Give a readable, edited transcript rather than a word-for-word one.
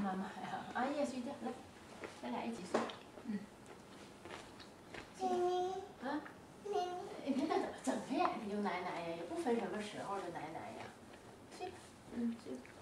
妈妈呀，阿姨也睡觉，来，咱俩一起睡。嗯。睡觉。啊？你看那怎么整的呀？有奶奶呀，也不分什么时候的奶奶呀。睡吧，睡吧。